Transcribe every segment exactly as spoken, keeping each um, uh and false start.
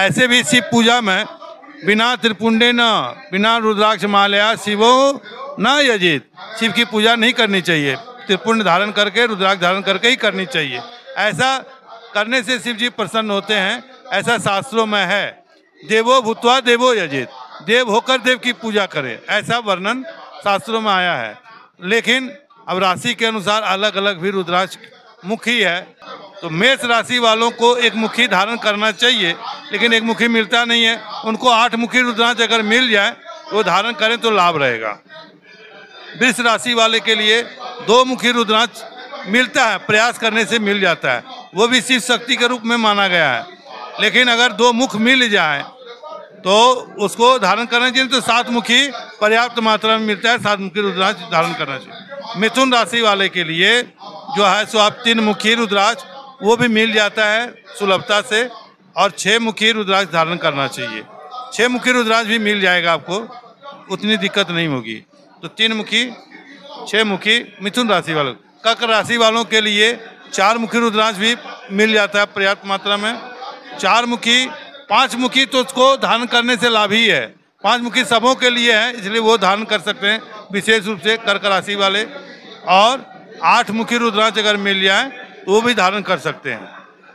ऐसे भी शिव पूजा में बिना त्रिपुंडे न बिना रुद्राक्ष माल्या शिवो न यजित, शिव की पूजा नहीं करनी चाहिए, त्रिपुंड धारण करके रुद्राक्ष धारण करके ही करनी चाहिए। ऐसा करने से शिव जी प्रसन्न होते हैं, ऐसा शास्त्रों में है। देवो भूत्वा देवो यजित, देव होकर देव की पूजा करें, ऐसा वर्णन शास्त्रों में आया है। लेकिन अब राशि के अनुसार अलग अलग भी रुद्राक्ष मुखी है, तो मेष राशि वालों को एक मुखी धारण करना चाहिए, लेकिन एक मुखी मिलता नहीं है। उनको आठ मुखी रुद्राक्ष अगर मिल जाए वो धारण करें तो लाभ रहेगा। वृष राशि वाले के लिए दो मुखी रुद्राक्ष मिलता है, प्रयास करने से मिल जाता है, वो भी शिव शक्ति के रूप में माना गया है। लेकिन अगर दो मुख मिल जाए तो उसको धारण करना चाहिए, तो सात मुखी पर्याप्त मात्रा में मिलता है, सात मुखी रुद्राक्ष धारण करना चाहिए। मिथुन राशि वाले के लिए जो है सो आप तीन मुखी रुद्राक्ष वो भी मिल जाता है सुलभता से, और छः मुखी रुद्राक्ष धारण करना चाहिए। छः मुखी रुद्राक्ष भी मिल जाएगा आपको, उतनी दिक्कत नहीं होगी। तो तीन मुखी, छः मुखी मिथुन राशि वालों। कर्क राशि वालों के लिए चार मुखी रुद्राक्ष भी मिल जाता है पर्याप्त मात्रा में। चार मुखी, पाँच मुखी तो उसको धारण करने से लाभ ही है, पाँच मुखी सबों के लिए है, इसलिए वो धारण कर सकते हैं विशेष रूप से कर्क राशि वाले। और आठ मुखी रुद्राक्ष अगर मिल जाए तो वो भी धारण कर सकते हैं।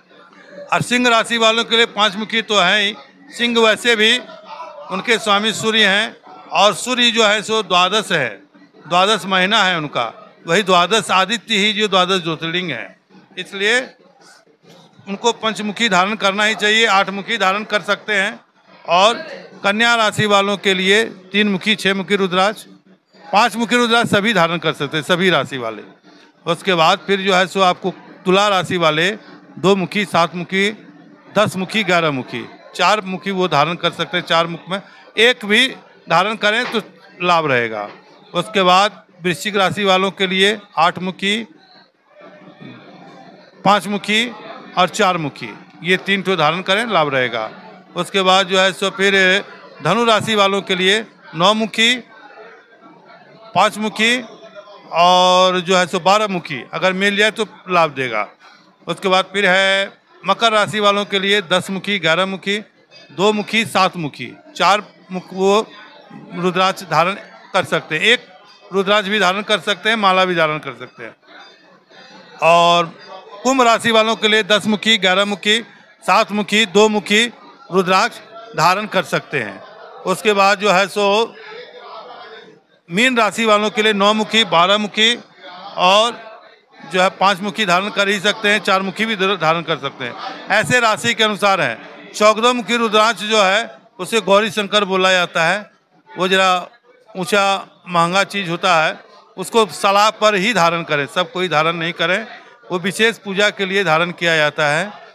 और सिंह राशि वालों के लिए पाँच मुखी तो है ही, सिंह वैसे भी उनके स्वामी सूर्य हैं, और सूर्य जो है सो द्वादश है, द्वादश महीना है उनका, वही द्वादश आदित्य ही जो द्वादश ज्योतिर्लिंग है, इसलिए उनको पंचमुखी धारण करना ही चाहिए। आठ मुखी धारण कर सकते हैं। और कन्या राशि वालों के लिए तीन मुखी, छः मुखी रुद्राक्ष, पाँच मुखी रुद्राक्ष सभी धारण कर सकते हैं, सभी राशि वाले। उसके बाद फिर जो है सो आपको तुला राशि वाले दो मुखी, सात मुखी, दस मुखी, ग्यारह मुखी, चार मुखी वो धारण कर सकते हैं। चार मुख में एक भी धारण करें तो लाभ रहेगा। उसके बाद वृश्चिक राशि वालों के लिए आठ मुखी, पाँच मुखी और चार मुखी, ये तीन ठो धारण करें, लाभ रहेगा। उसके बाद जो है सो फिर धनु राशि वालों के लिए नौ मुखी, पाँच मुखी और जो है सो बारह मुखी अगर मिल जाए तो लाभ देगा। उसके बाद फिर है मकर राशि वालों के लिए दस मुखी, ग्यारह मुखी, दो मुखी, सात मुखी, चार मुख वो रुद्राक्ष धारण कर सकते हैं। एक रुद्राक्ष भी धारण कर सकते हैं, माला भी धारण कर सकते हैं। और कुंभ राशि वालों के लिए दस मुखी, ग्यारह मुखी, सात मुखी, दो मुखी रुद्राक्ष धारण कर सकते हैं। उसके बाद जो है सो मीन राशि वालों के लिए नौ मुखी, बारह मुखी और जो है पाँच मुखी धारण कर ही सकते हैं, चार मुखी भी धारण कर सकते हैं। ऐसे राशि के अनुसार है। चौदह मुखी रुद्राक्ष जो है उसे गौरी शंकर बोला जाता है, वो जरा ऊंचा महंगा चीज़ होता है, उसको सलाह पर ही धारण करें, सब कोई धारण नहीं करें, वो विशेष पूजा के लिए धारण किया जाता है।